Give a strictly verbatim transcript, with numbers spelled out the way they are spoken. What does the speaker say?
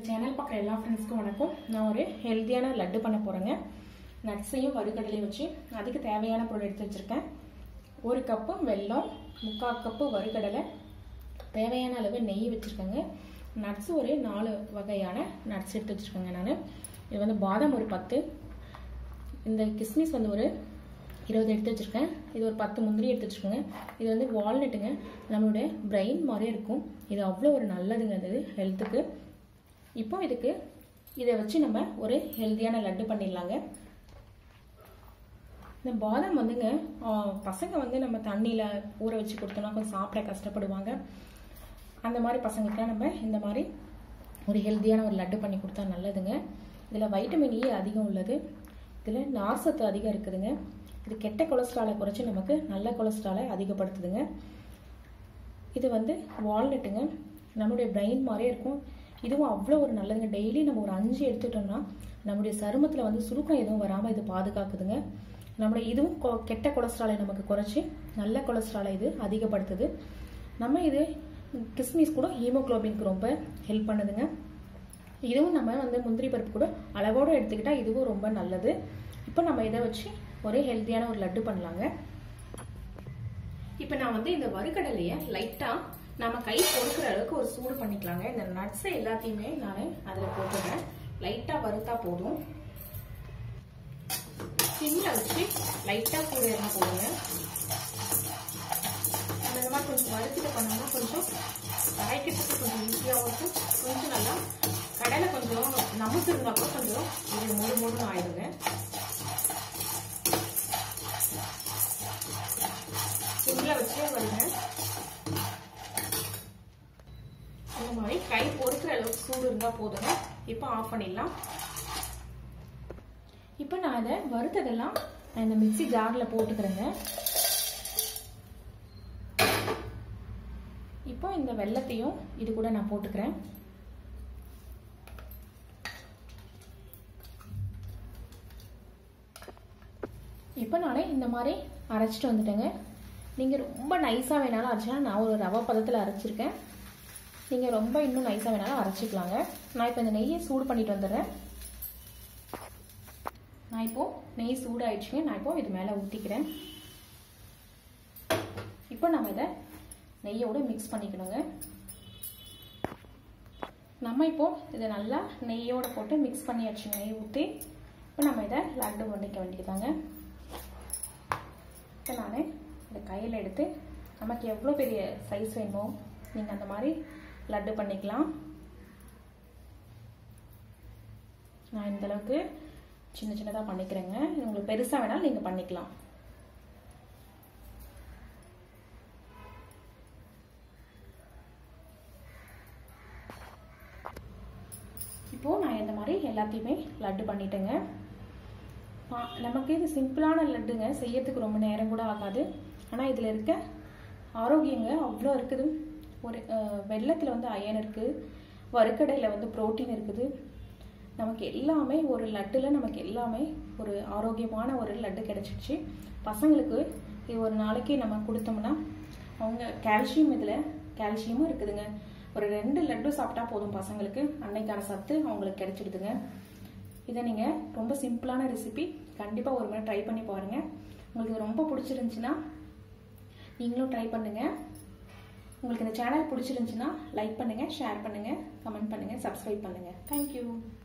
Channel பார்க்குற எல்லா ஃப்ரெண்ட்ஸ்க்கும் வணக்கம். நான் ஒரு ஹெல்த்தியான லட்டு பண்ண போகிறேங்க. நட்ஸையும் வறுகடலையும் வச்சு அதுக்கு தேவையான பொருள் எடுத்து வச்சுருக்கேன். ஒரு கப்பு வெல்லம், முக்கால் கப்பு வறுகடலை, தேவையான அளவு நெய் வச்சுருக்கேங்க. நட்ஸ் ஒரு நாலு வகையான நட்ஸ் எடுத்து வச்சுருக்கேங்க. நான் இது வந்து பாதாம் ஒரு பத்து, இந்த கிஸ்மிஸ் வந்து ஒரு இருபது எடுத்து வச்சுருக்கேன். இது ஒரு பத்து முந்திரி எடுத்து வச்சுருக்கேங்க. இது வந்து வால்நட்டுங்க, நம்மளுடைய பிரெயின் மாதிரியே இருக்கும். இது அவ்வளோ ஒரு நல்லதுங்க, அது ஹெல்த்துக்கு. இப்போ இதுக்கு இதை வச்சு நம்ம ஒரு ஹெல்த்தியான லட்டு பண்ணிடலாங்க. இந்த பாதாம் வந்துங்க பசங்க வந்து நம்ம தண்ணியில் ஊற வச்சு கொடுத்தோம்னா கொஞ்சம் சாப்பிட கஷ்டப்படுவாங்க. அந்த மாதிரி பசங்களுக்குலாம் நம்ம இந்த மாதிரி ஒரு ஹெல்த்தியான ஒரு லட்டு பண்ணி கொடுத்தா நல்லதுங்க. இதில் வைட்டமின் இ அதிகம் உள்ளது, இதில் நார் சத்து அதிகம் இருக்குதுங்க. இது கெட்ட கொலஸ்ட்ராலை குறைச்சி நமக்கு நல்ல கொலஸ்ட்ராலை அதிகப்படுத்துதுங்க. இது வந்து வால்நட்டுங்க, நம்மளுடைய பிரெயின் மாதிரியே இருக்கும். இதுவும் அவ்வளோ ஒரு நல்லதுங்க. டெய்லி நம்ம ஒரு அஞ்சு எடுத்துட்டோம்னா நம்முடைய சருமத்தில் வந்து சுருக்கம் எதுவும் வராமல் இது பாதுகாக்குதுங்க. நம்முடைய இதுவும் கெட்ட கொலஸ்ட்ராலை நமக்கு குறைச்சி நல்ல கொலஸ்ட்ராலை இது அதிகப்படுத்துது. நம்ம இது கிஸ்மிஸ் கூட ஹீமோக்ளோபினுக்கு ரொம்ப ஹெல்ப் பண்ணுதுங்க. இதுவும் நம்ம வந்து முந்திரி பருப்பு கூட அளவோடு எடுத்துக்கிட்டால் இதுவும் ரொம்ப நல்லது. இப்போ நம்ம இதை வச்சு ஒரு ஹெல்த்தியான ஒரு லட்டு பண்ணலாங்க. இப்போ நான் வந்து இந்த வறுகடலையை லைட்டாக நம்ம கை பொறுக்கிற அளவுக்கு ஒரு சூடு பண்ணிக்கலாங்க. இந்த நட்ஸை எல்லாத்தையுமே நான் அதில் போட்டுறேன். லைட்டாக வறுத்தா போதும். சிம்மில் வச்சு லைட்டாக சூடு எல்லாம் போடுங்க. நம்ம இந்த மாதிரி கொஞ்சம் வறுத்துட்டு பண்ணோம்னா கொஞ்சம் கரைக்கிறதுக்கு கொஞ்சம் ஈஸியாகவும் இருக்கும். கொஞ்சம் நல்லா கடலை கொஞ்சம் நமக்கு இருந்தால் கூட கொஞ்சம் இது மூணு மூணு ஆயிடுங்க. சிம்மில் வச்சே வருங்க. இந்த மாதிரி கை பொறுக்கிற அளவுக்கு சூடு இருந்தால் போதுங்க. இப்போ ஆஃப் பண்ணிடலாம். இப்போ நான் அதை வறுத்ததெல்லாம் நான் இந்த மிக்சி ஜாரில் போட்டுக்கிறேங்க. இப்போ இந்த வெல்லத்தையும் இது கூட நான் போட்டுக்கிறேன். இப்போ நான் இந்த மாதிரி அரைச்சிட்டு வந்துட்டேங்க. நீங்கள் ரொம்ப நைஸாக வேணாலும் அரைச்சிக்கலாம். நான் ஒரு ரவை பதத்தில் அரைச்சிருக்கேன். நீங்கள் ரொம்ப இன்னும் நைஸாக வேணாலும் அரைச்சிக்கலாங்க. நான் இப்போ இந்த நெய்யை சூடு பண்ணிட்டு வந்துடுறேன். நான் இப்போது நெய் சூடாயிடுச்சுங்க. நான் இப்போது இது மேலே ஊற்றிக்கிறேன். இப்போ நம்ம இதை நெய்யோடு மிக்ஸ் பண்ணிக்கணுங்க. நம்ம இப்போது இதை நல்லா நெய்யோடு போட்டு மிக்ஸ் பண்ணியாச்சுங்க. நெய் ஊற்றி இப்போ நம்ம இதை லட்டு பண்ணிக்க வேண்டியதாங்க. இப்போ நான் இதை கையில் எடுத்து நமக்கு எவ்வளோ பெரிய சைஸ் வேணுமோ நீங்கள் அந்த மாதிரி லட்டு பண்ணிக்கலாம். நான் இந்த அளவுக்கு சின்ன சின்னதாக பண்ணிக்கிறேங்க. உங்களுக்கு பெருசாக வேணாலும் நீங்கள் பண்ணிக்கலாம். இப்போது நான் இந்த மாதிரி எல்லாத்தையுமே லட்டு பண்ணிட்டேங்க. நமக்கு இது சிம்பிளான லட்டுங்க, செய்யறதுக்கு ரொம்ப நேரம் கூட ஆகாது. ஆனால் இதில் இருக்க ஆரோக்கியங்க அவ்வளோ இருக்குது. ஒரு வெல்லத்தில் வந்து அயன் இருக்குது, வறுக்கடையில் வந்து புரோட்டீன் இருக்குது. நமக்கு எல்லாமே ஒரு லட்டில் நமக்கு எல்லாமே ஒரு ஆரோக்கியமான ஒரு லட்டு கிடச்சிடுச்சு. பசங்களுக்கு இது ஒரு நாளைக்கு நம்ம கொடுத்தோம்னா அவங்க கால்சியம், இதில் கால்சியமும் இருக்குதுங்க. ஒரு ரெண்டு லட்டு சாப்பிட்டா போதும் பசங்களுக்கு, அன்னைக்கான சத்து அவங்களுக்கு கிடைச்சிடுதுங்க. இதை நீங்கள் ரொம்ப சிம்பிளான ரெசிபி கண்டிப்பாக ஒரு முறை ட்ரை பண்ணி பாருங்கள். உங்களுக்கு ரொம்ப பிடிச்சிருந்துச்சின்னா நீங்களும் ட்ரை பண்ணுங்கள். உங்களுக்கு இந்த சேனல் பிடிச்சிருந்துச்சின்னா லைக் பண்ணுங்கள், ஷேர் பண்ணுங்கள், கமெண்ட் பண்ணுங்கள், சப்ஸ்கிரைப் பண்ணுங்கள். தேங்க்யூ.